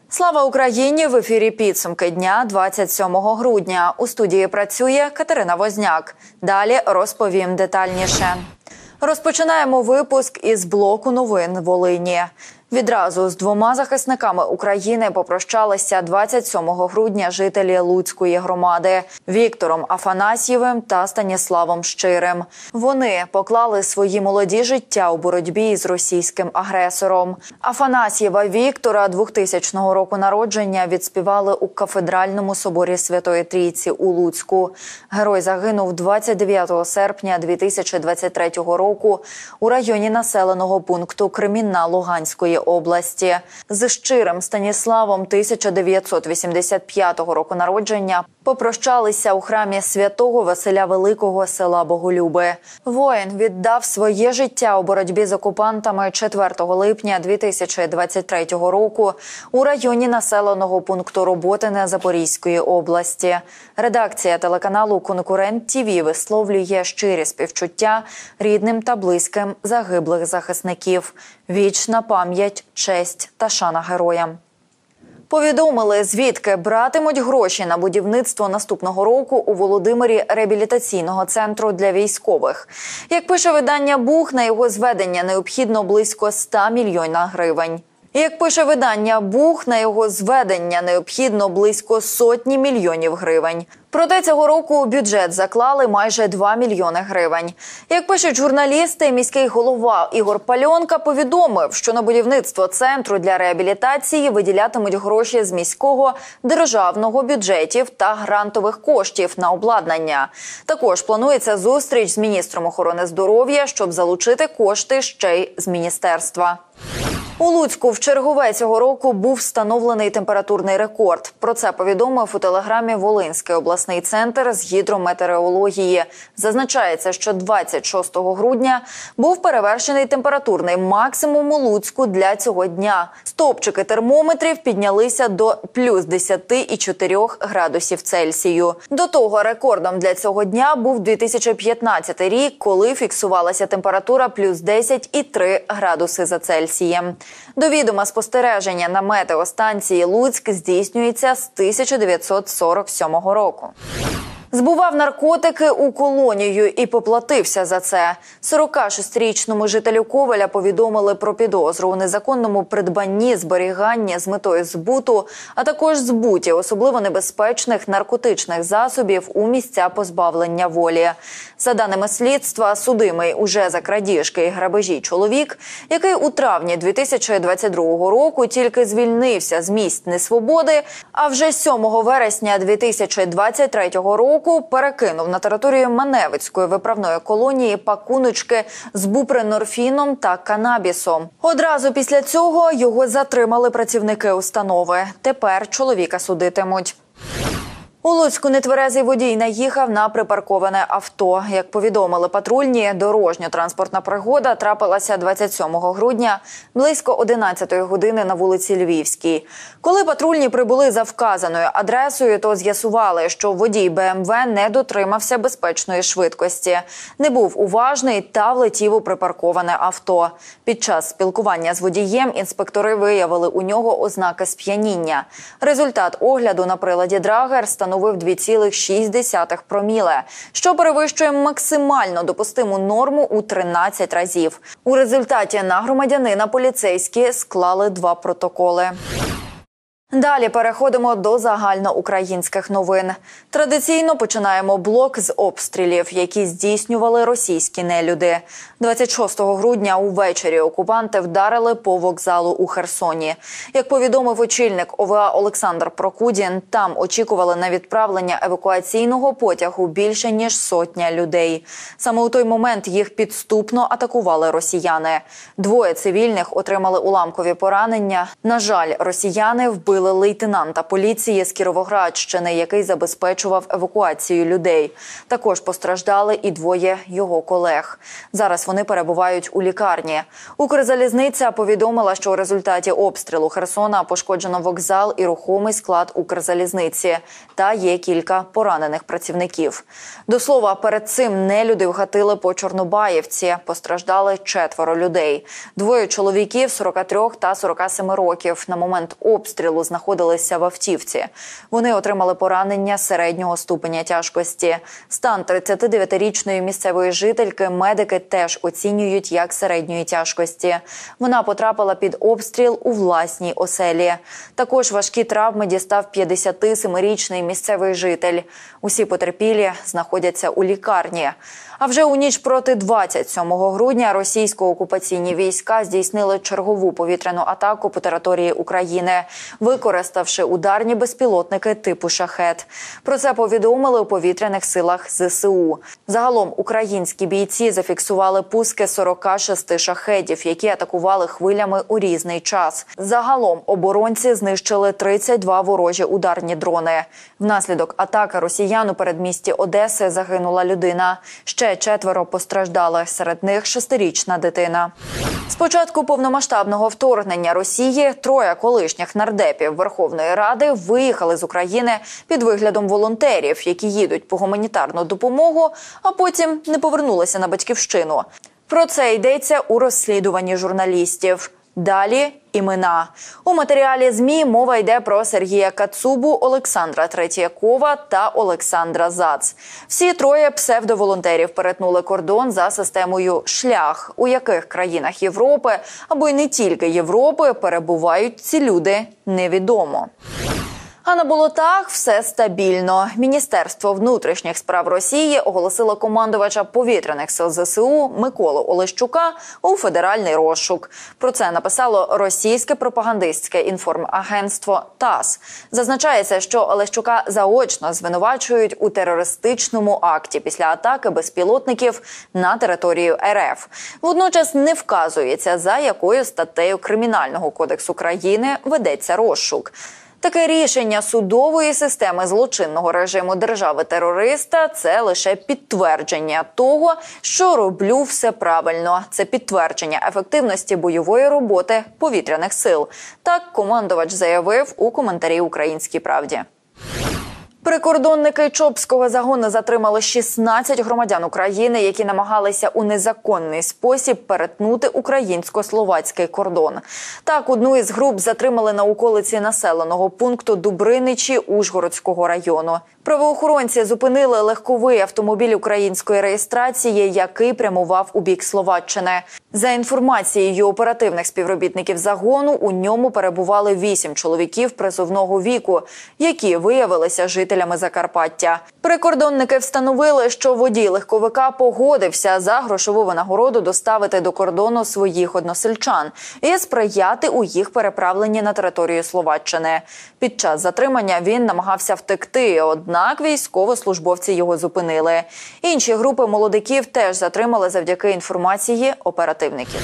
Слава Україні! В ефірі «Підсумки дня» 27 грудня. У студії працює Катерина Возняк. Далі розповім детальніше. Розпочинаємо випуск із блоку новин Волині. Відразу з двома захисниками України попрощалися 27 грудня жителі Луцької громади – Віктором Афанасьєвим та Станіславом Щирим. Вони поклали свої молоді життя у боротьбі з російським агресором. Афанасьєва Віктора 2000 року народження відспівали у Кафедральному соборі Святої Трійці у Луцьку. Герой загинув 29 серпня 2023 року у районі населеного пункту Кремінна Луганської області. З Щирим Станіславом 1985 року народження попрощалися у храмі святого Василя Великого села Боголюби. Воїн віддав своє життя у боротьбі з окупантами 4 липня 2023 року у районі населеного пункту Роботине Запорізької області. Редакція телеканалу «Конкурент ТІВІ» висловлює щирі співчуття рідним та близьким загиблих захисників. Вічна пам'ять, честь та шана героям. Повідомили, звідки братимуть гроші на будівництво наступного року у Володимирі реабілітаційного центру для військових. Як пише видання «Бух», на його зведення необхідно близько 100 мільйонів гривень. Як пише видання «Бух», на його зведення необхідно близько сотні мільйонів гривень. Проте цього року у бюджет заклали майже 2 мільйони гривень. Як пишуть журналісти, міський голова Ігор Пальонка повідомив, що на будівництво центру для реабілітації виділятимуть гроші з міського, державного бюджетів та грантових коштів на обладнання. Також планується зустріч з міністром охорони здоров'я, щоб залучити кошти ще й з міністерства. У Луцьку вчергове цього року був встановлений температурний рекорд. Про це повідомив у телеграмі Волинський обласний центр з гідрометеорології. Зазначається, що 26 грудня був перевершений температурний максимум у Луцьку для цього дня. Стовпчики термометрів піднялися до плюс 10,4 градусів Цельсію. До того рекордом для цього дня був 2015 рік, коли фіксувалася температура плюс 10,3 градуси за Цельсієм. До відома спостереження на метеостанції Луцьк здійснюється з 1947 року. Збував наркотики у колонію і поплатився за це. 46-річному жителю Ковеля повідомили про підозру у незаконному придбанні, зберіганні з метою збуту, а також збуті особливо небезпечних наркотичних засобів у місця позбавлення волі. За даними слідства, судимий уже за крадіжки і грабежі чоловік, який у травні 2022 року тільки звільнився з місць несвободи, а вже 7 вересня 2023 року перекинув на територію Маневицької виправної колонії пакуночки з бупренорфіном та канабісом. Одразу після цього його затримали працівники установи. Тепер чоловіка судитимуть. У Луцьку нетверезий водій наїхав на припарковане авто. Як повідомили патрульні, дорожньо-транспортна пригода трапилася 27 грудня близько 11 години на вулиці Львівській. Коли патрульні прибули за вказаною адресою, то з'ясували, що водій БМВ не дотримався безпечної швидкості, не був уважний та влетів у припарковане авто. Під час спілкування з водієм інспектори виявили у нього ознаки сп'яніння. Результат огляду на приладі Драгер становив 2,6 проміле, що перевищує максимально допустиму норму у 13 разів. У результаті на громадянина поліцейські склали 2 протоколи. Далі переходимо до загальноукраїнських новин. Традиційно починаємо блок з обстрілів, які здійснювали російські нелюди. 26 грудня увечері окупанти вдарили по вокзалу у Херсоні. Як повідомив очільник ОВА Олександр Прокудін, там очікували на відправлення евакуаційного потягу більше ніж 100 людей. Саме у той момент їх підступно атакували росіяни. 2 цивільних отримали уламкові поранення. На жаль, росіяни вбили лейтенанта поліції з Кіровоградщини, який забезпечував евакуацію людей. Також постраждали і 2 його колег. Зараз вони перебувають у лікарні. Укрзалізниця повідомила, що у результаті обстрілу Херсона пошкоджено вокзал і рухомий склад Укрзалізниці. Та є кілька поранених працівників. До слова, перед цим нелюди вгатили по Чорнобаївці. Постраждали 4 людей. 2 чоловіків 43 та 47 років. На момент обстрілу знаходилися в автівці. Вони отримали поранення середнього ступеня тяжкості. Стан 39-річної місцевої жительки медики теж оцінюють як середньої тяжкості. Вона потрапила під обстріл у власній оселі. Також важкі травми дістав 57-річний місцевий житель. Усі потерпілі знаходяться у лікарні. А вже у ніч проти 27 грудня російсько-окупаційні війська здійснили чергову повітряну атаку по території України, використавши ударні безпілотники типу «Шахед». Про це повідомили у повітряних силах ЗСУ. Загалом українські бійці зафіксували пуски 46 шахедів, які атакували хвилями у різний час. Загалом оборонці знищили 32 ворожі ударні дрони. Внаслідок атаки росіян у передмісті Одеси загинула людина. Ще 4 постраждали, серед них 6-річна дитина. З початку повномасштабного вторгнення Росії 3 колишніх нардепів Верховної Ради виїхали з України під виглядом волонтерів, які їдуть по гуманітарну допомогу, а потім не повернулися на батьківщину. Про це йдеться у розслідуванні журналістів. Далі – імена. У матеріалі ЗМІ мова йде про Сергія Кацубу, Олександра Третьякова та Олександра Зац. Всі 3 псевдоволонтерів перетнули кордон за системою «Шлях». У яких країнах Європи, або й не тільки Європи, перебувають ці люди – невідомо. А на болотах все стабільно. Міністерство внутрішніх справ Росії оголосило командувача повітряних сил ЗСУ Миколу Олещука у федеральний розшук. Про це написало російське пропагандистське інформагентство ТАСС. Зазначається, що Олещука заочно звинувачують у терористичному акті після атаки безпілотників на територію РФ. Водночас не вказується, за якою статтею Кримінального кодексу країни ведеться розшук. Таке рішення судової системи злочинного режиму держави-терориста – це лише підтвердження того, що роблю все правильно. Це підтвердження ефективності бойової роботи повітряних сил. Так командувач заявив у коментарі «Українській правді». Прикордонники Чопського загону затримали 16 громадян України, які намагалися у незаконний спосіб перетнути українсько-словацький кордон. Так, одну із груп затримали на околиці населеного пункту Дубриничі Ужгородського району. Правоохоронці зупинили легковий автомобіль української реєстрації, який прямував у бік Словаччини. За інформацією оперативних співробітників загону, у ньому перебували 8 чоловіків призовного віку, які виявилися жителями Закарпаття. Прикордонники встановили, що водій легковика погодився за грошову винагороду доставити до кордону своїх односельчан і сприяти у їх переправленні на територію Словаччини. Під час затримання він намагався втекти, однак військовослужбовці його зупинили. Інші групи молодиків теж затримали завдяки інформації оперативників.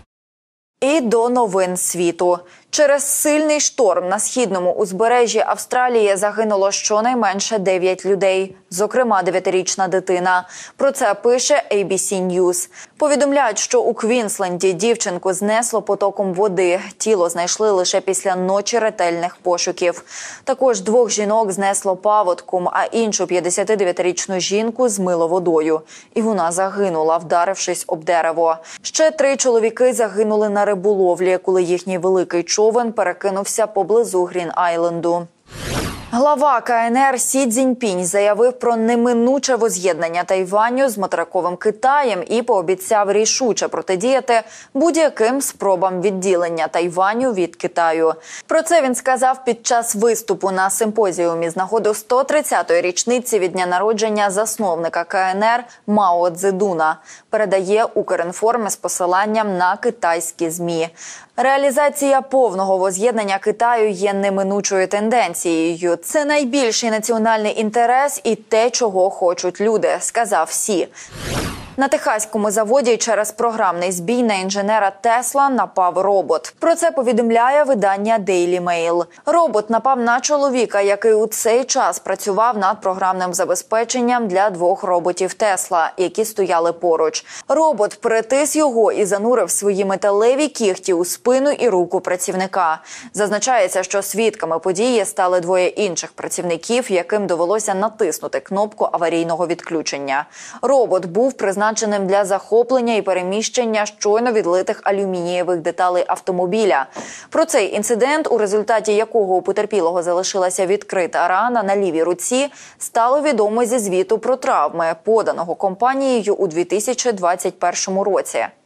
І до новин світу. Через сильний шторм на східному узбережжі Австралії загинуло щонайменше 9 людей, зокрема 9-річна дитина. Про це пише ABC News. Повідомляють, що у Квінсленді дівчинку знесло потоком води. Тіло знайшли лише після ночі ретельних пошуків. Також 2 жінок знесло паводком, а іншу 59-річну жінку змило водою. І вона загинула, вдарившись об дерево. Ще 3 чоловіки загинули на риболовлі, коли їхній великий човен перекинувся поблизу Грін-Айленду. Глава КНР Сі Цзіньпінь заявив про неминуче воз'єднання Тайваню з материковим Китаєм і пообіцяв рішуче протидіяти будь-яким спробам відділення Тайваню від Китаю. Про це він сказав під час виступу на симпозіумі з нагоди 130-ї річниці від дня народження засновника КНР Мао Цзедуна, передає Укрінформ з посиланням на китайські ЗМІ. Реалізація повного воз'єднання Китаю є неминучою тенденцією. Це найбільший національний інтерес і те, чого хочуть люди, сказав Сі. На техаському заводі через програмний збій на інженера Тесла напав робот. Про це повідомляє видання Daily Mail. Робот напав на чоловіка, який у цей час працював над програмним забезпеченням для 2 роботів Тесла, які стояли поруч. Робот притис його і занурив свої металеві кігті у спину і руку працівника. Зазначається, що свідками події стали 2 інших працівників, яким довелося натиснути кнопку аварійного відключення. Робот був призначений призначеним для захоплення і переміщення щойно відлитих алюмінієвих деталей автомобіля. Про цей інцидент, у результаті якого у потерпілого залишилася відкрита рана на лівій руці, стало відомо зі звіту про травми, поданого компанією у 2021 році.